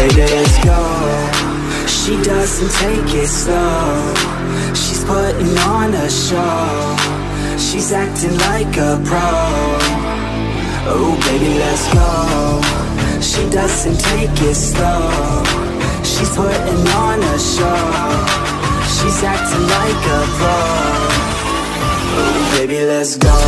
baby, let's go. She doesn't take it slow. She's putting on a show. She's acting like a pro. Oh baby, let's go. She doesn't take it slow. She's putting on a show. She's acting like a pro. Oh baby, let's go.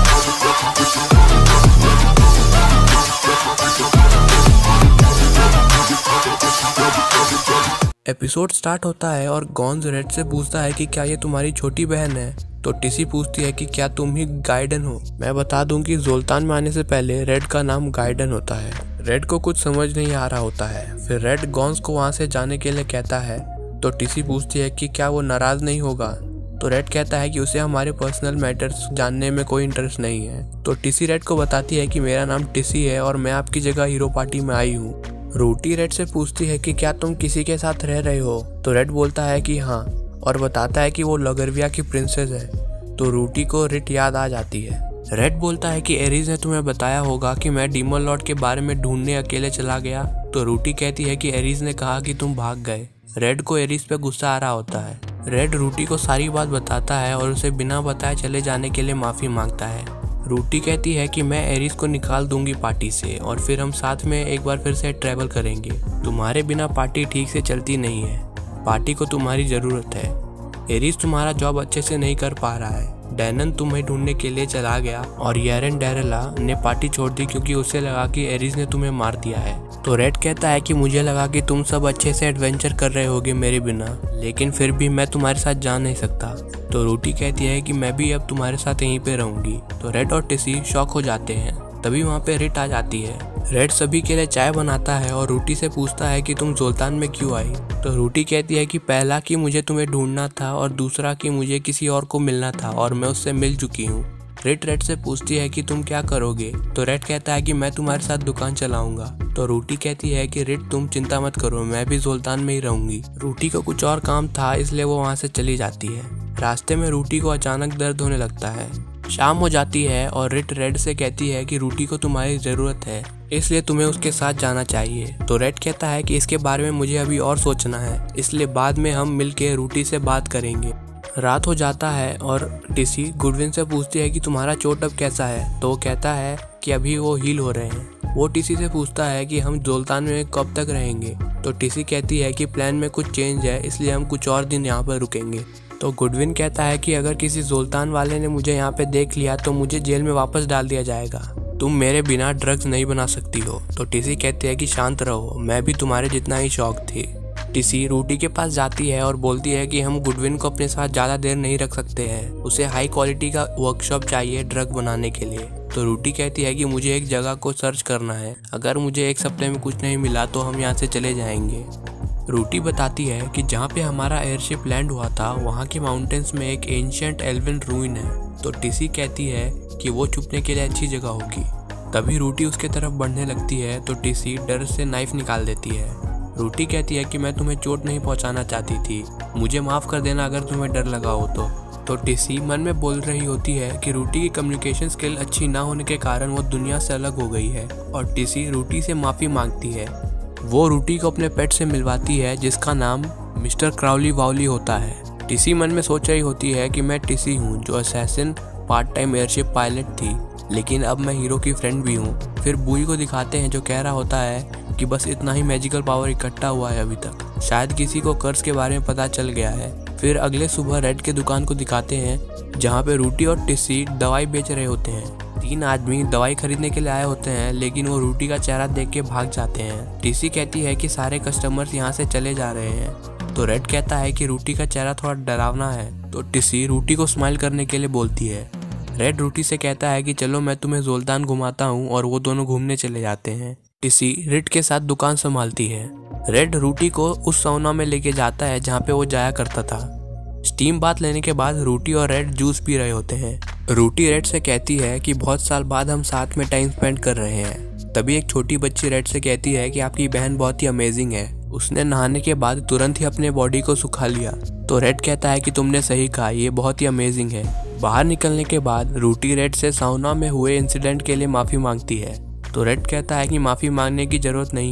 Episode start होता है और gones red से पूछता है कि क्या ये तुम्हारी छोटी बहन है। तो टिसी पूछती है कि क्या तुम ही गाइडन हो। मैं बता दूं कि जोल्तान में आने से पहले रेड का नाम गाइडन होता है। रेड को कुछ समझ नहीं आ रहा होता है। फिर रेड गॉन्स को वहां से जाने के लिए कहता है। तो टिसी पूछती है कि क्या वो नाराज नहीं होगा। तो रेड कहता है कि उसे हमारे पर्सनल मैटर्स जानने में कोई इंटरेस्ट नहीं है। तो टिसी रेड को बताती है कि मेरा नाम टिसी है और मैं आपकी जगह हीरो पार्टी में आई हूँ। रूटी रेड से पूछती है कि क्या तुम किसी के साथ रह रहे हो। तो रेड बोलता है कि हाँ और बताता है कि वो लगरविया की प्रिंसेस है। तो रूटी को रिट याद आ जाती है। रेड बोलता है कि एरिस ने तुम्हें बताया होगा कि मैं डीमन लॉर्ड के बारे में ढूंढने अकेले चला गया। तो रूटी कहती है कि एरिस ने कहा कि तुम भाग गए। रेड को एरिस पे गुस्सा आ रहा होता है। रेड रूटी को सारी बात बताता है और उसे बिना बताए चले जाने के लिए माफी मांगता है। रूटी कहती है कि मैं एरिस को निकाल दूंगी पार्टी से और फिर हम साथ में एक बार फिर से ट्रैवल करेंगे। तुम्हारे बिना पार्टी ठीक से चलती नहीं है। पार्टी को तुम्हारी जरूरत है। एरिस तुम्हारा जॉब अच्छे से नहीं कर पा रहा है। डैनन तुम्हें ढूंढने के लिए चला गया और येरेन डेरेला ने पार्टी छोड़ दी क्योंकि उसे लगा कि एरिस ने तुम्हें मार दिया है। तो रेड कहता है कि मुझे लगा कि तुम सब अच्छे से एडवेंचर कर रहे होगे मेरे बिना, लेकिन फिर भी मैं तुम्हारे साथ जा नहीं सकता। तो रूटी कहती है कि मैं भी अब तुम्हारे साथ यहीं पे रहूंगी। तो रेड और टिसी शॉक हो जाते हैं। तभी वहाँ पे रिट आ जाती है। रेड सभी के लिए चाय बनाता है और रूटी से पूछता है कि तुम जोल्तान में क्यों आई। तो रूटी कहती है कि पहला कि मुझे तुम्हें ढूंढना था और दूसरा कि मुझे किसी और को मिलना था और मैं उससे मिल चुकी हूँ। रिट रेड से पूछती है कि तुम क्या करोगे। तो रेड कहता है कि मैं तुम्हारे साथ दुकान चलाऊंगा। तो रूटी कहती है कि रिट तुम चिंता मत करो, मैं भी जोल्तान में ही रहूंगी। रूटी को कुछ और काम था इसलिए वो वहाँ से चली जाती है। रास्ते में रूटी को अचानक दर्द होने लगता है। शाम हो जाती है और रिट रेड से कहती है कि रूटी को तुम्हारी ज़रूरत है, इसलिए तुम्हें उसके साथ जाना चाहिए। तो रेड कहता है कि इसके बारे में मुझे अभी और सोचना है, इसलिए बाद में हम मिलके रूटी से बात करेंगे। रात हो जाता है और टिसी गुडविन से पूछती है कि तुम्हारा चोट अब कैसा है। तो वो कहता है कि अभी वो हील हो रहे हैं। वो टिसी से पूछता है कि हम जोल्तान में कब तक रहेंगे। तो टिसी कहती है कि प्लान में कुछ चेंज है, इसलिए हम कुछ और दिन यहाँ पर रुकेंगे। तो गुडविन कहता है कि अगर किसी जोल्तान वाले ने मुझे यहाँ पे देख लिया तो मुझे जेल में वापस डाल दिया जाएगा। तुम मेरे बिना ड्रग्स नहीं बना सकती हो। तो टिसी कहती है कि शांत रहो, मैं भी तुम्हारे जितना ही शौक थी। टिसी रूटी के पास जाती है और बोलती है कि हम गुडविन को अपने साथ ज़्यादा देर नहीं रख सकते हैं, उसे हाई क्वालिटी का वर्कशॉप चाहिए ड्रग बनाने के लिए। तो रूटी कहती है कि मुझे एक जगह को सर्च करना है, अगर मुझे एक सप्ताह में कुछ नहीं मिला तो हम यहाँ से चले जाएंगे। रूटी बताती है कि जहाँ पे हमारा एयरशिप लैंड हुआ था वहाँ के माउंटेन्स में एक एंशिएंट एल्विन रूइन है। तो टिसी कहती है कि वो छुपने के लिए अच्छी जगह होगी। तभी रूटी उसके तरफ बढ़ने लगती है तो टिसी डर से नाइफ निकाल देती है। रूटी कहती है कि मैं तुम्हें चोट नहीं पहुंचाना चाहती थी, मुझे माफ़ कर देना अगर तुम्हें डर लगा हो तो टिसी मन में बोल रही होती है कि रूटी की कम्युनिकेशन स्किल अच्छी ना होने के कारण वो दुनिया से अलग हो गई है और टिसी रूटी से माफ़ी मांगती है। वो रूटी को अपने पेट से मिलवाती है जिसका नाम मिस्टर क्राउली वाउली होता है। टिसी मन में सोच रही होती है कि मैं टिसी हूँ जो assassin part time airship pilot थी, लेकिन अब मैं हीरो की फ्रेंड भी हूँ। फिर बुई को दिखाते हैं जो कह रहा होता है कि बस इतना ही मैजिकल पावर इकट्ठा हुआ है अभी तक, शायद किसी को कर्ज के बारे में पता चल गया है। फिर अगले सुबह रेड के दुकान को दिखाते हैं जहाँ पे रूटी और टिसी दवाई बेच रहे होते हैं। 3 आदमी दवाई खरीदने के लिए आए होते हैं लेकिन वो रूटी का चेहरा देख के भाग जाते हैं। टिसी कहती है कि सारे कस्टमर्स यहाँ से चले जा रहे हैं। तो रेड कहता है कि रूटी का चेहरा थोड़ा डरावना है। तो टिसी रूटी को स्माइल करने के लिए बोलती है। रेड रूटी से कहता है कि चलो मैं तुम्हें जोल्तान घुमाता हूँ और वो दोनों घूमने चले जाते हैं। टिसी रिट के साथ दुकान संभालती है। रेड रूटी को उस सौना में लेके जाता है जहाँ पे वो जाया करता था। स्टीम बात लेने के बाद रूटी और रेड जूस पी रहे होते हैं। रूटी रेड से कहती है कि बहुत साल बाद हम साथ में टाइम स्पेंड कर रहे हैं। तभी एक छोटी बच्ची रेड से कहती है कि आपकी बहन बहुत ही अमेजिंग है, उसने नहाने के बाद तुरंत ही अपने बॉडी को सुखा लिया। तो रेड कहता है कि तुमने सही कहा, ये बहुत ही अमेजिंग है। बाहर निकलने के बाद रूटी रेड से साउना में हुए इंसिडेंट के लिए माफी मांगती है। तो रेड कहता है कि माफी मांगने की जरूरत नहीं है,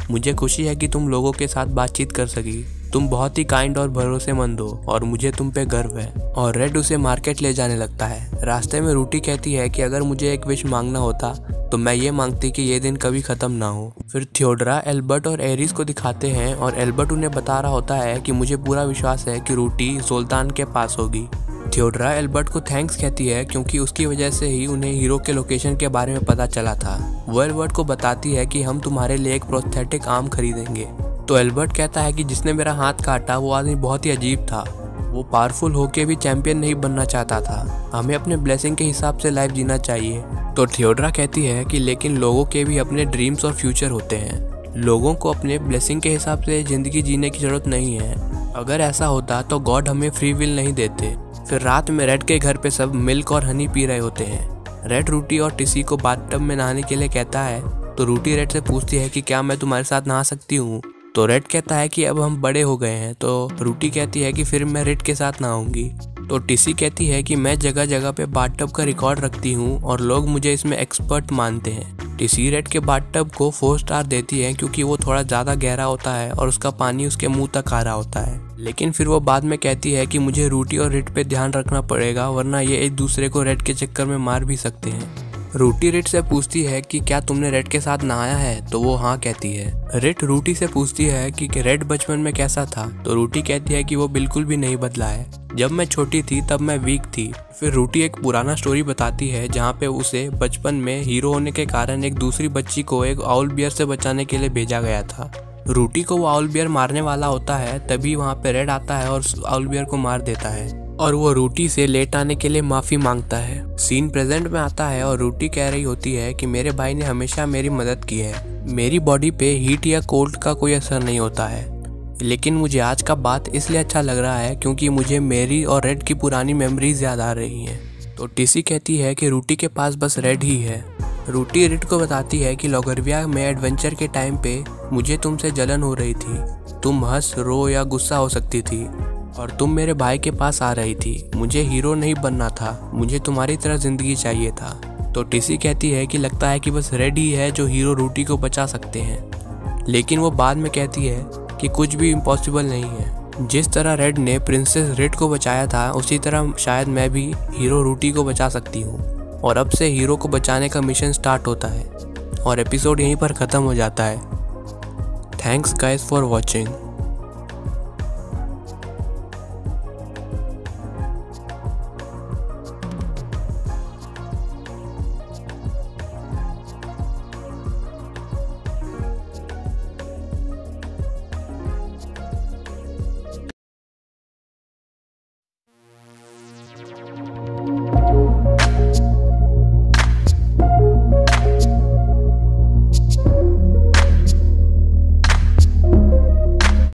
मुझे खुशी है कि तुम लोगों के साथ बातचीत कर सकी। तुम बहुत ही काइंड और भरोसेमंद हो और मुझे तुम पे गर्व है। और रेड उसे मार्केट ले जाने लगता है। रास्ते में रूटी कहती है कि अगर मुझे एक विश मांगना होता तो मैं ये मांगती कि ये दिन कभी खत्म ना हो। फिर थियोडरा एल्बर्ट और एरिस को दिखाते हैं और एल्बर्ट उन्हें बता रहा होता है कि मुझे पूरा विश्वास है कि रूटी सुल्तान के पास होगी। थियोडरा एल्बर्ट को थैंक्स कहती है क्योंकि उसकी वजह से ही उन्हें हीरो के लोकेशन के बारे में पता चला था। वो एल्बर्ट को बताती है कि हम तुम्हारे लिए एक प्रोस्थेटिक आर्म खरीदेंगे। तो एल्बर्ट कहता है कि जिसने मेरा हाथ काटा वो आदमी बहुत ही अजीब था। वो पावरफुल होके भी चैंपियन नहीं बनना चाहता था। हमें अपने ब्लेसिंग के हिसाब से लाइफ जीना चाहिए। तो थियोडरा कहती है कि लेकिन लोगों के भी अपने ड्रीम्स और फ्यूचर होते हैं। लोगों को अपने ब्लेसिंग के हिसाब से ज़िंदगी जीने की ज़रूरत नहीं है। अगर ऐसा होता तो गॉड हमें फ्री विल नहीं देते। फिर रात में रेड के घर पे सब मिल्क और हनी पी रहे होते हैं। रेड रूटी और टिसी को बाथटब में नहाने के लिए कहता है तो रूटी रेड से पूछती है कि क्या मैं तुम्हारे साथ नहा सकती हूँ। तो रेड कहता है कि अब हम बड़े हो गए हैं। तो रूटी कहती है कि फिर मैं रेड के साथ नहाऊंगी। तो टिसी कहती है कि मैं जगह जगह पे बाथटब का रिकॉर्ड रखती हूँ और लोग मुझे इसमें एक्सपर्ट मानते हैं। टिसी रेड के बाथटब को 4 स्टार देती है क्योंकि वो थोड़ा ज़्यादा गहरा होता है और उसका पानी उसके मुंह तक आ रहा होता है। लेकिन फिर वो बाद में कहती है कि मुझे रूटी और रेड पे ध्यान रखना पड़ेगा वरना ये एक दूसरे को रेड के चक्कर में मार भी सकते हैं। रूटी रेड से पूछती है कि क्या तुमने रेड के साथ नहाया है। तो वो हाँ कहती है। रेड रूटी से पूछती है कि रेड बचपन में कैसा था। तो रूटी कहती है कि वो बिल्कुल भी नहीं बदला है। जब मैं छोटी थी तब मैं वीक थी। फिर रूटी एक पुराना स्टोरी बताती है जहाँ पे उसे बचपन में हीरो होने के कारण एक दूसरी बच्ची को एक आउल बियर से बचाने के लिए भेजा गया था। रूटी को वो आउल बियर मारने वाला होता है तभी वहाँ पे रेड आता है और आउल बियर को मार देता है और वो रूटी से लेट आने के लिए माफ़ी मांगता है। सीन प्रेजेंट में आता है और रूटी कह रही होती है कि मेरे भाई ने हमेशा मेरी मदद की है। मेरी बॉडी पे हीट या कोल्ड का कोई असर नहीं होता है। लेकिन मुझे आज का बात इसलिए अच्छा लग रहा है क्योंकि मुझे मेरी और रेड की पुरानी मेमोरीज याद आ रही हैं। तो टिसी कहती है कि रूटी के पास बस रेड ही है। रूटी रेड को बताती है कि लोगरविया में एडवेंचर के टाइम पे मुझे तुमसे जलन हो रही थी। तुम हंस रो या गुस्सा हो सकती थी और तुम मेरे भाई के पास आ रही थी। मुझे हीरो नहीं बनना था, मुझे तुम्हारी तरह जिंदगी चाहिए था। तो टिसी कहती है कि लगता है कि बस रेड ही है जो हीरो रूटी को बचा सकते हैं। लेकिन वो बाद में कहती है कि कुछ भी इम्पॉसिबल नहीं है। जिस तरह रेड ने प्रिंसेस रेड को बचाया था उसी तरह शायद मैं भी हीरो रूटी को बचा सकती हूँ। और अब से हीरो को बचाने का मिशन स्टार्ट होता है और एपिसोड यहीं पर ख़त्म हो जाता है। Thanks guys for watching.